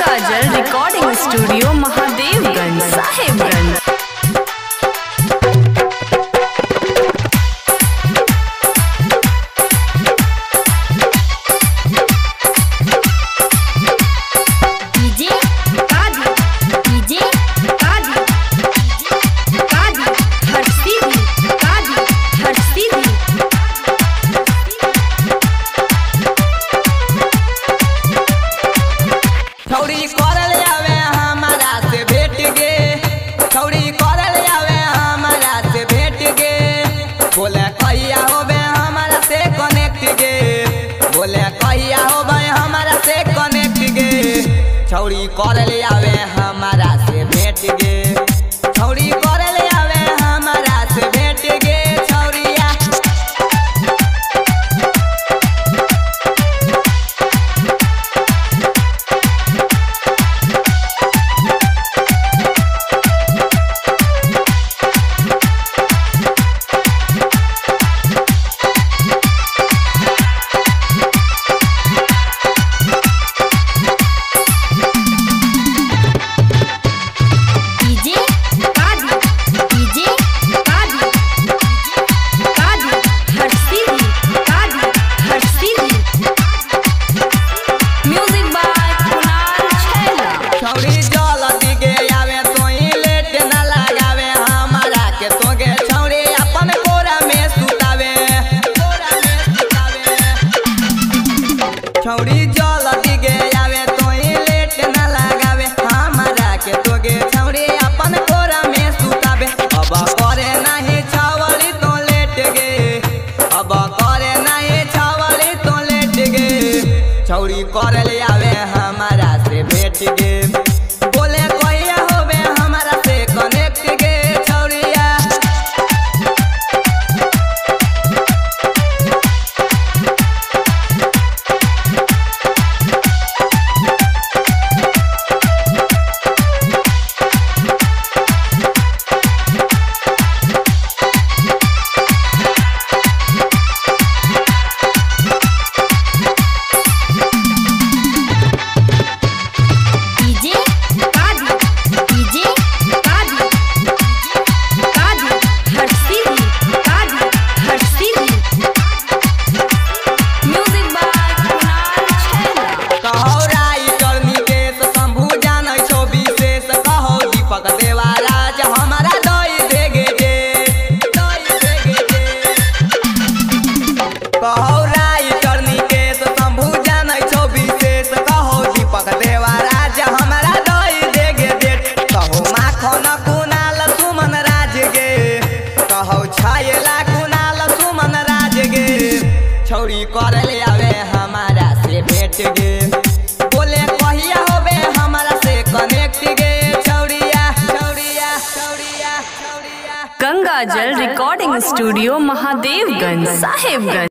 गंगाजल recording studio Mahadevganj Sahebganj. बोले कहिया होबे हमारा से कनेक्ट गे, बोले कहिया होबे हमारा से कनेक्ट गे। छौड़ी कर ले आवे हमारा से भेट गे, छौड़ी कर ले आवे हमारा से भेट गे। छौड़िया छौड़ी जल्दी गे आवे तोई लेट न लगावे हमारा के तोगे छौड़ी अपन कोरा में सुतावे। अब करे नहीं छौड़ी तो लेट गे, अब करे नहीं छौड़ी तो लेट गे। छौड़ी कर ले आवे हमारा से भेट गे, बोले कहिया होबे हमारा से कनेक्ट गे। छौड़िया छौड़ी कर ले आवे हमारा से भेट गे, बोले कहिया होबे हमारा से कनेक्ट गे। छौड़िया छौड़िया छौड़िया छौड़िया गंगाजल रिकॉर्डिंग स्टूडियो महादेवगंज साहेबगंज।